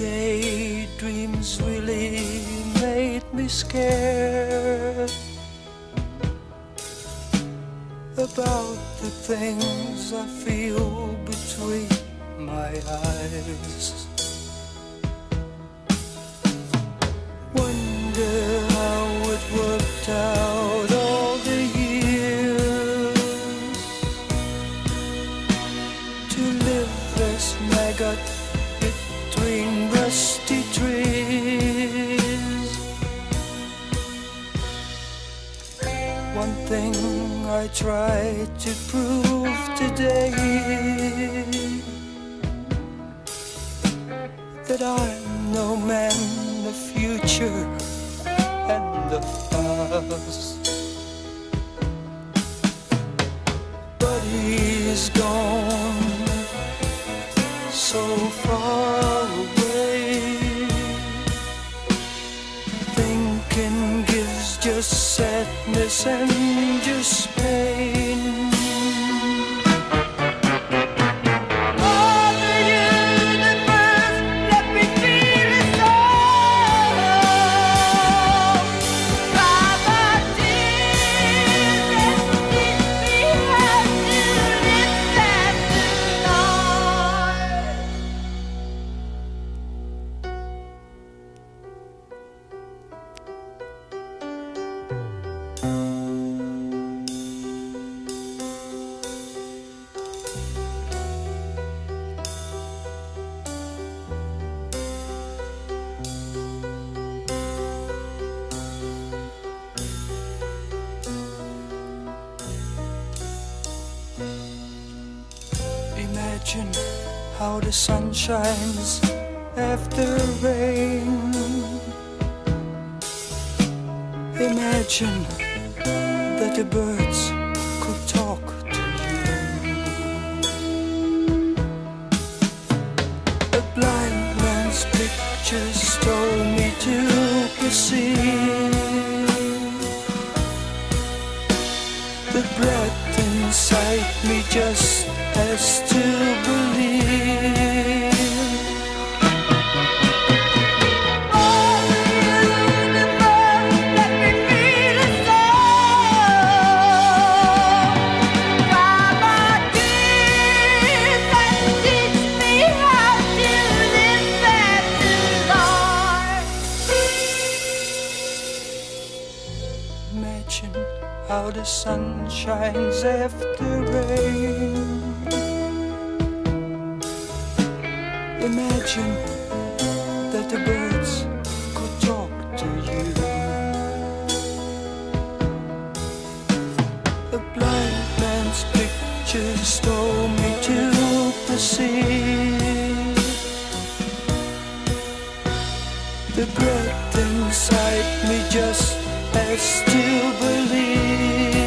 daydreams really made me scared about the things I feel between my eyes. Wonder how it worked out all the years to live as maggot between rusty trees. One thing I tried to prove today, that I'm no man of future and of past. But he's gone so far away. Thinking gives just sadness and just pain. Imagine how the sun shines after rain. Imagine that the birds could talk to you. A blind man's pictures told me to perceive the breath inside me just has to believe. Imagine how the sun shines after rain. Imagine that the birds could talk to you. A blind man's pictures told me to perceive the breath inside me just has to believe.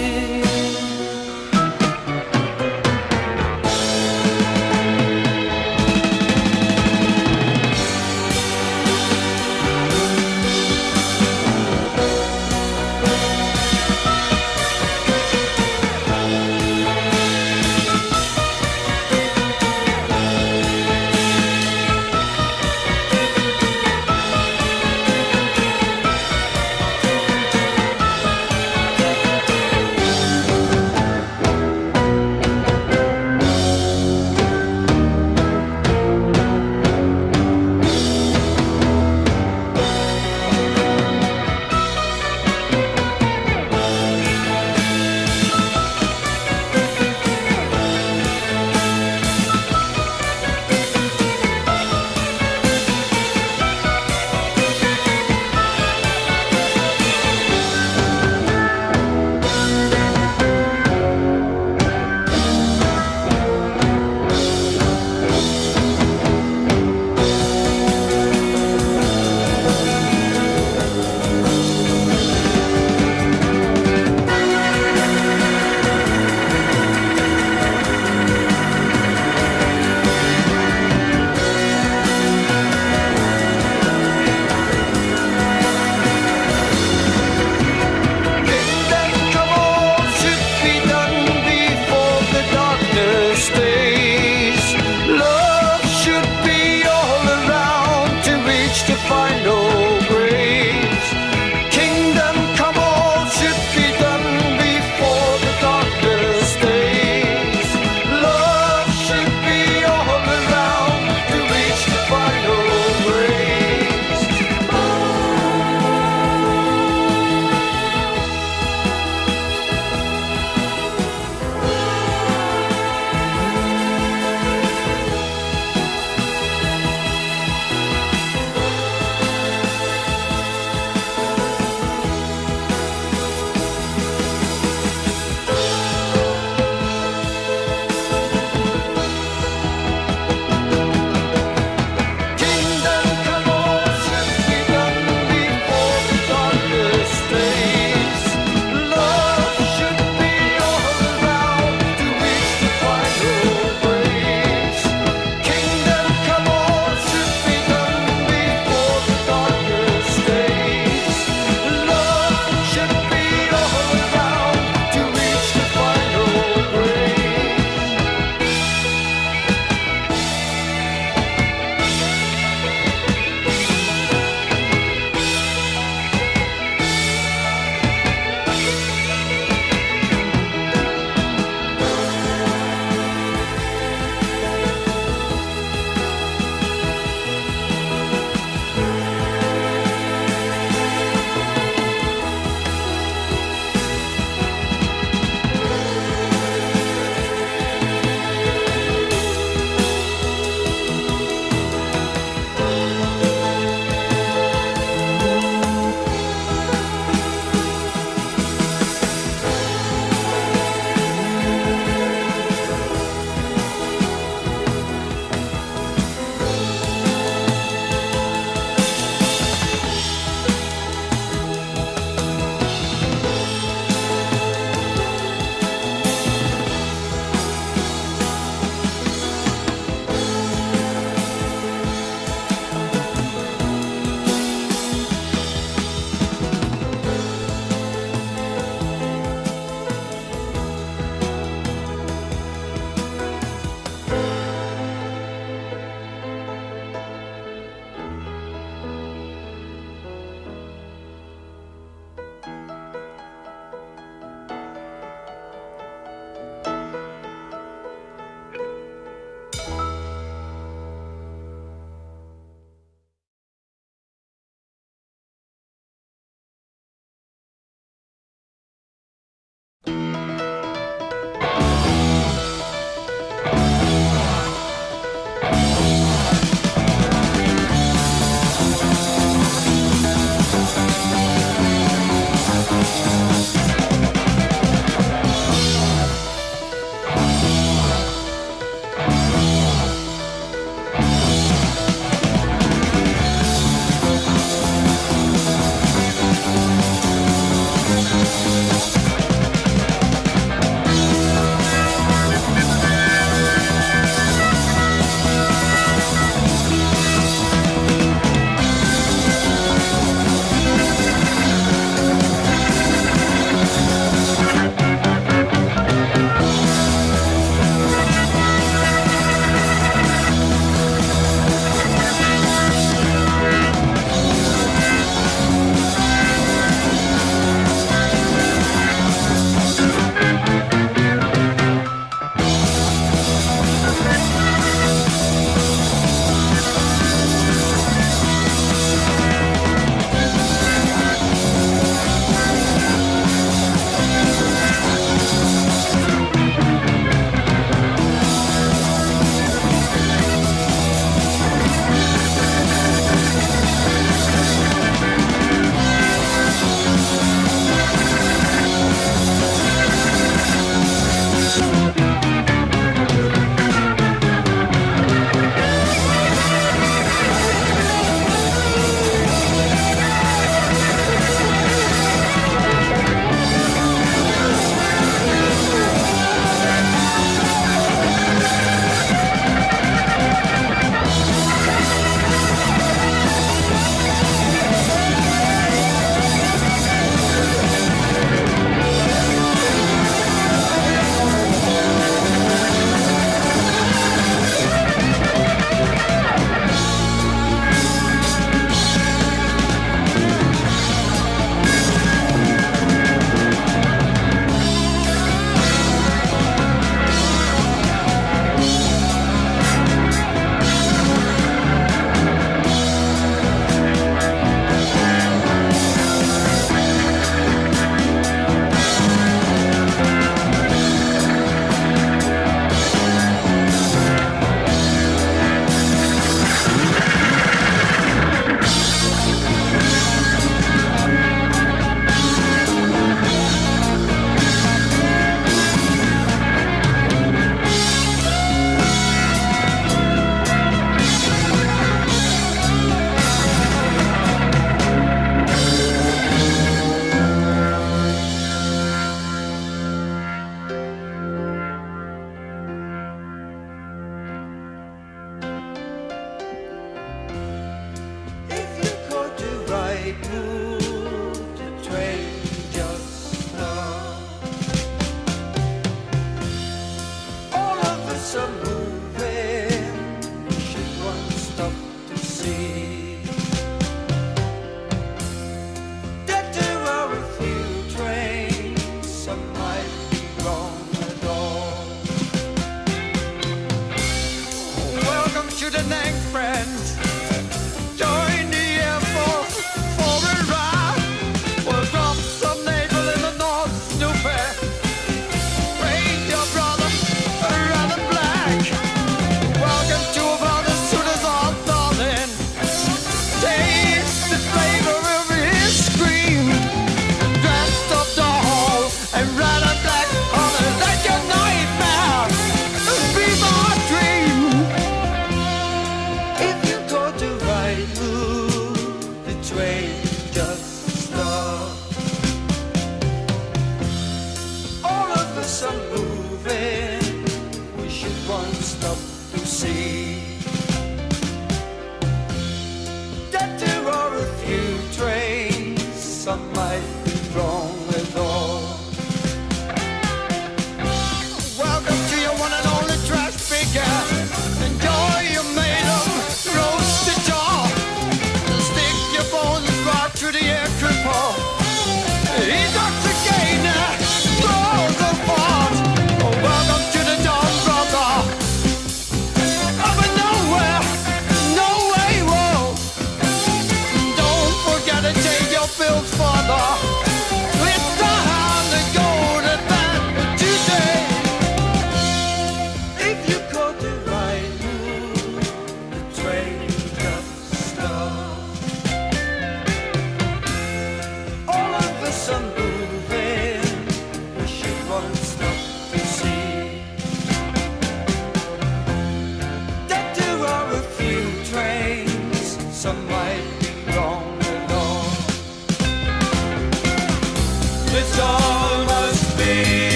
Up and down.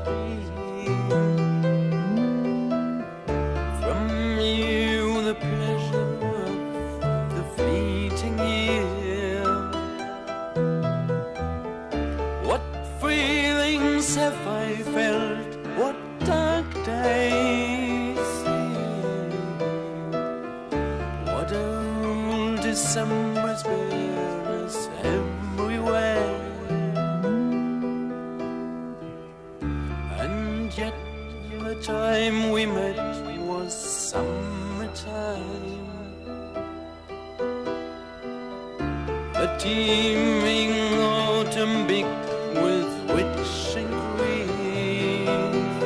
stream. From you the pleasure of the fleeting year. What feelings have I felt? What dark days here? What old December's bear us everywhere. And yet the time we met was summertime. The teeming autumn big with witching grief,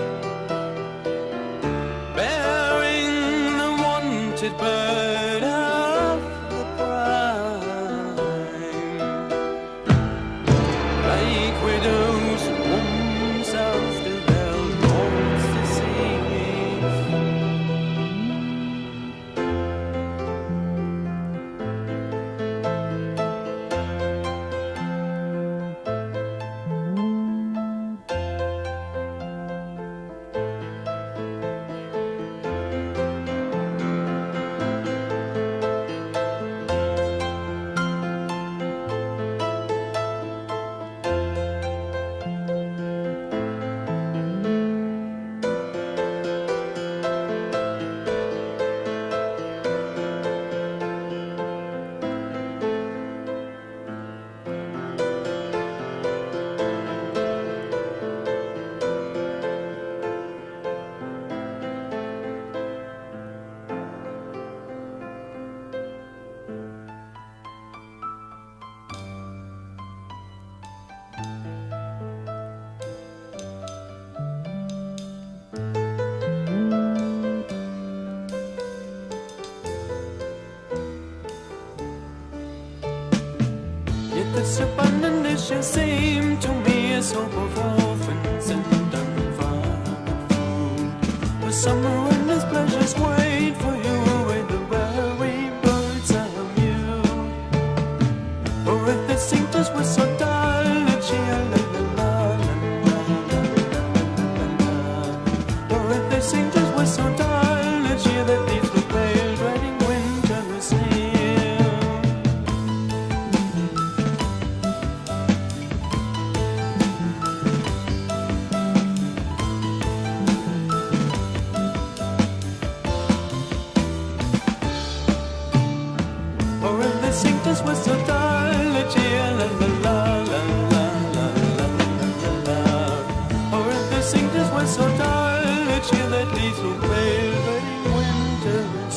bearing the wanted bird of the prime, like widows' wombs after their lords deceive. This abundant dish seemed to me a soap of orphans and unfathered food. The summer and its pleasures wait for you where the weary birds are mute. Or if the singers were so dull that she la la la la la la. Or if the singers were so dull that she that leaves the pale dreading winter is near. The singers were so dull that she la la la la la la la la. Or if the singers were so dull that she that leaves no pale burning winter is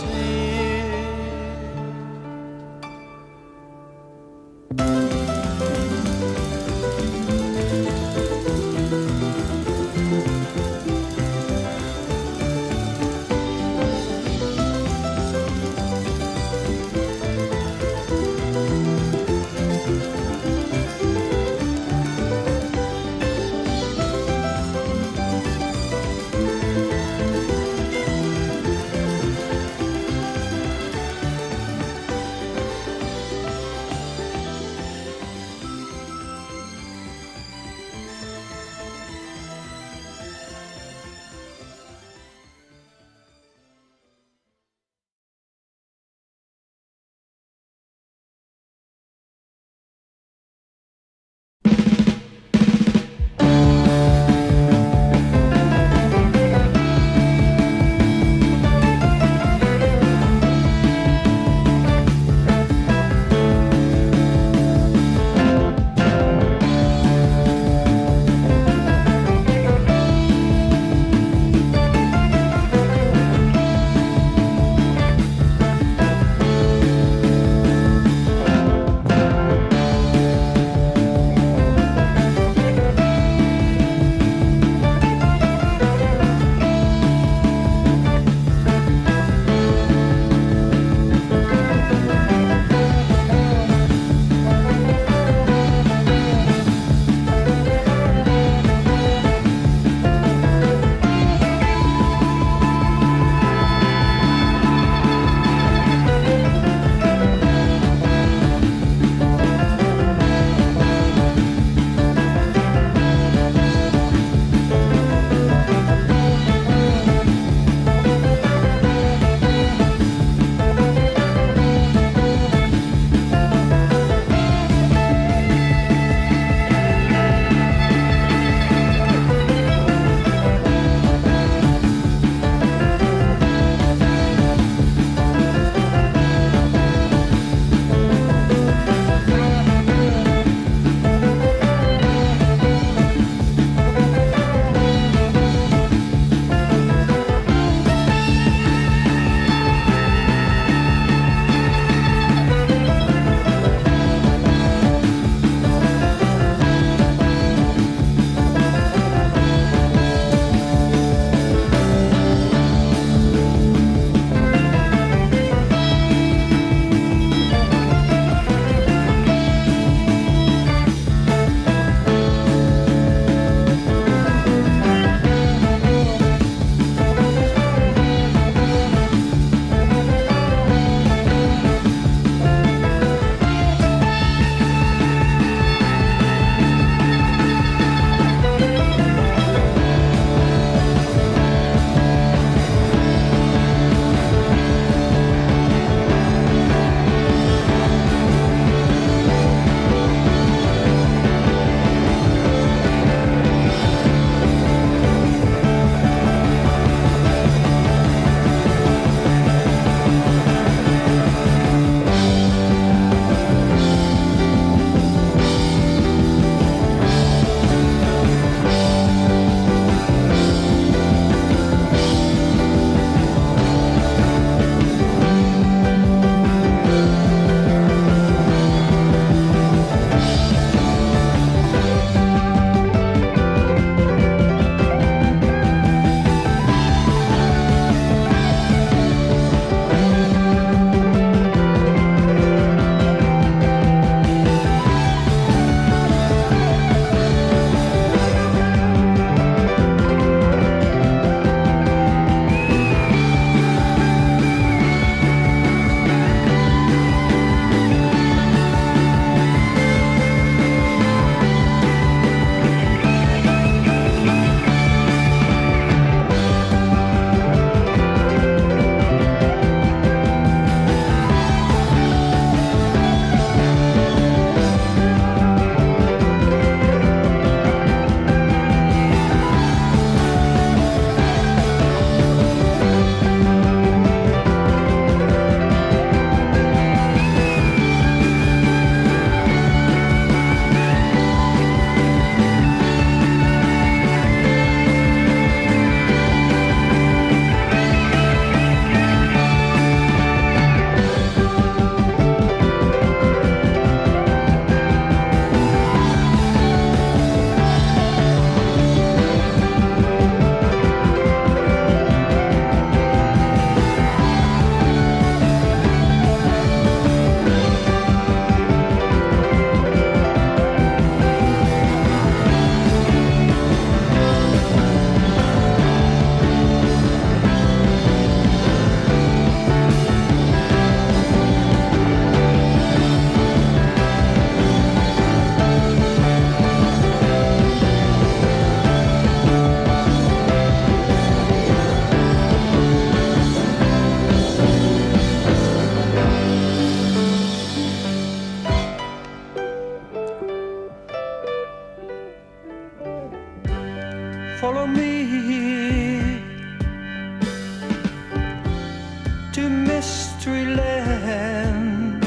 to mystery land,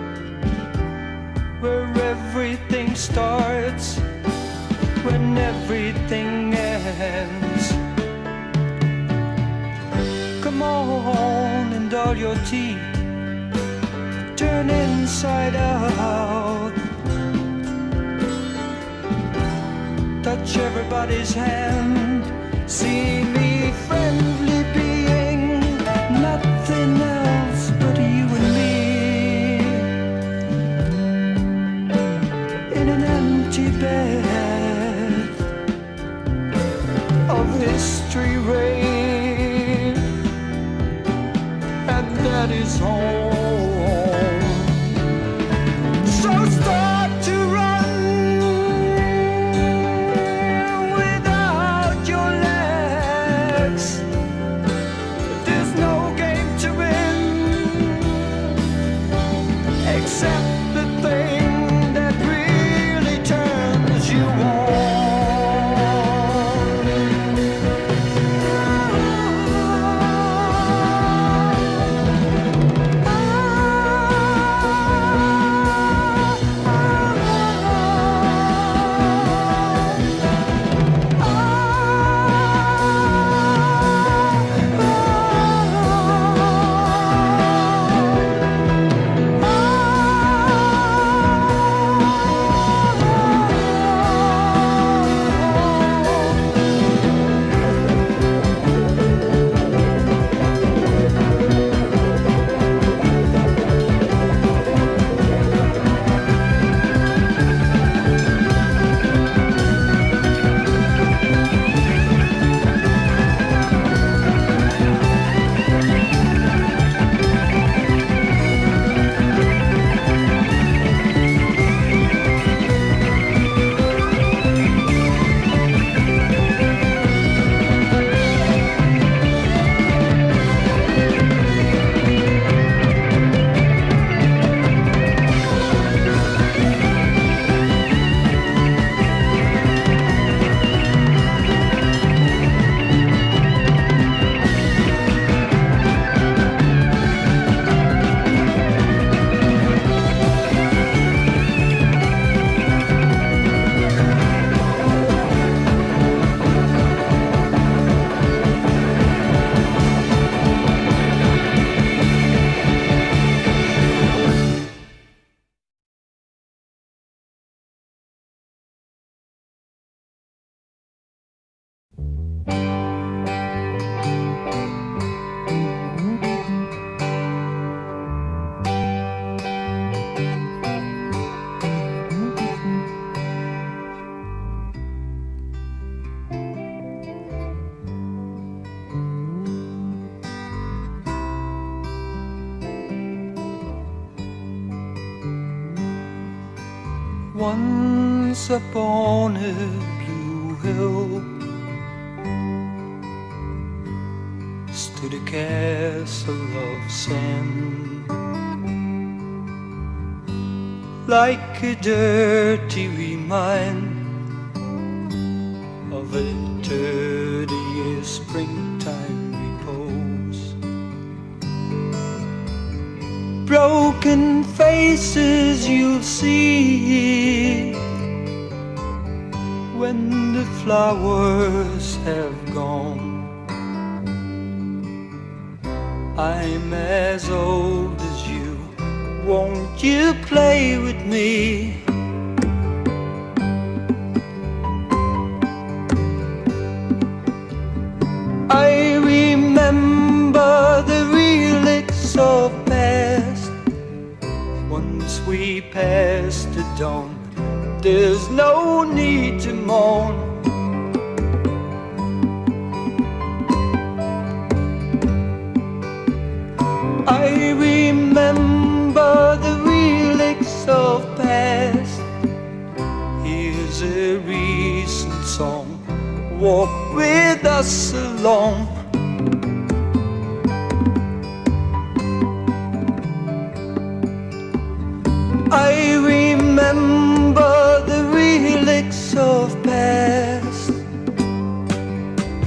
where everything starts when everything ends. Come on and all your teeth turn inside out. Touch everybody's hand. See me friendly being, nothing else but you and me. In an empty bed of history rain, and that is home. So start to run without your legs. There's no game to win except the thing that really turns you on. Once upon a blue hill stood a castle of sand, like a dirty remind of a 30-year springtime repose. Broken faces you'll see when the flowers have gone. I'm as old as you, won't you play with me? I remember the relics of past. Once we passed the dawn, there's no need to mourn. I remember the relics of past. Here's a recent song, walk with us along. I remember the relics of past.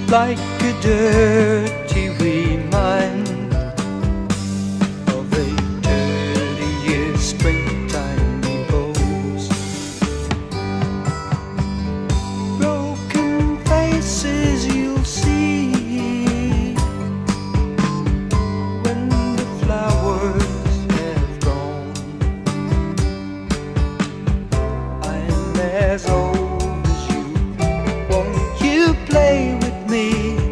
like a dirty remind of a 30-year springtime rose. Broken faces you'll see when the flowers have gone. I'm as old as you. Won't you play with me?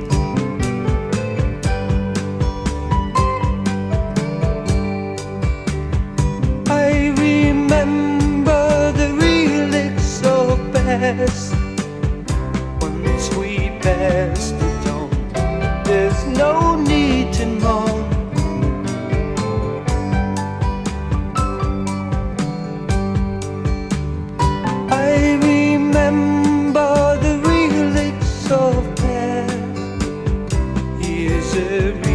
I remember the real it's so best. Once we passed it on, there's no need to moan. I remember the real it's so bad. Here's a